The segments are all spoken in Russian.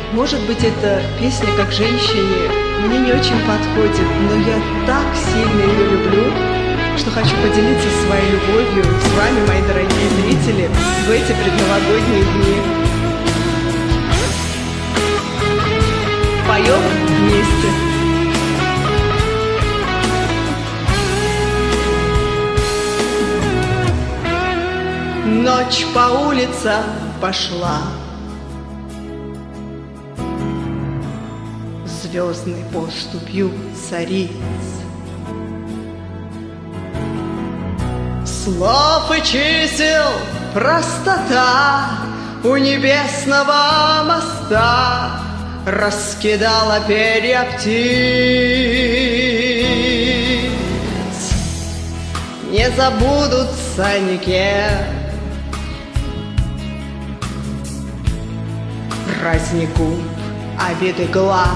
Может быть, эта песня как женщине мне не очень подходит, но я так сильно ее люблю, что хочу поделиться своей любовью с вами, мои дорогие зрители, в эти предновогодние дни. Поем вместе. Ночь по улицам пошла, звездной поступью цариц. Слов и чисел простота у небесного моста раскидала перья птиц. Не забудутся никем праздник губ, обиды глаз.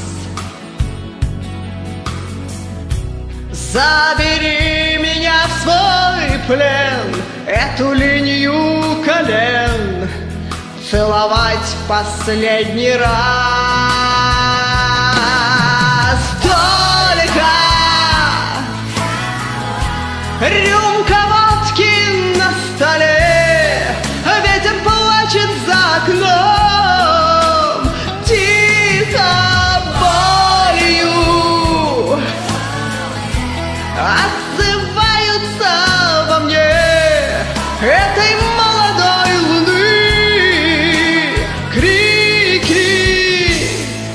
Забери меня в свой плен, эту линию колен целовать в последний раз. Только рюмка водки на столе, ветер плачет за окном, тихо болью отзываются во мне этой молодой луны крики.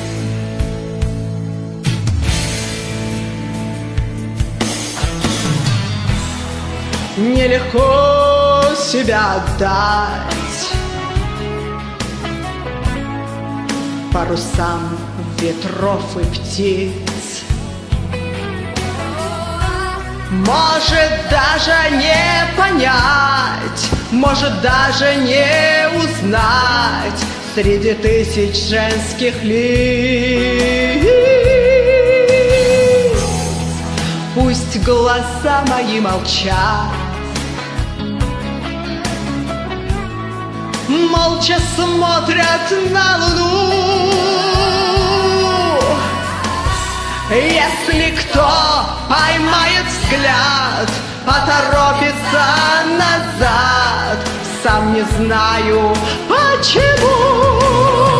Нелегко себя отдать парусам ветров и птиц. Может даже не понять, может даже не узнать среди тысяч женских лиц. Пусть глаза мои молчат, молча смотрят на луну. Если кто поймает взгляд, поторопится назад, сам не знаю почему.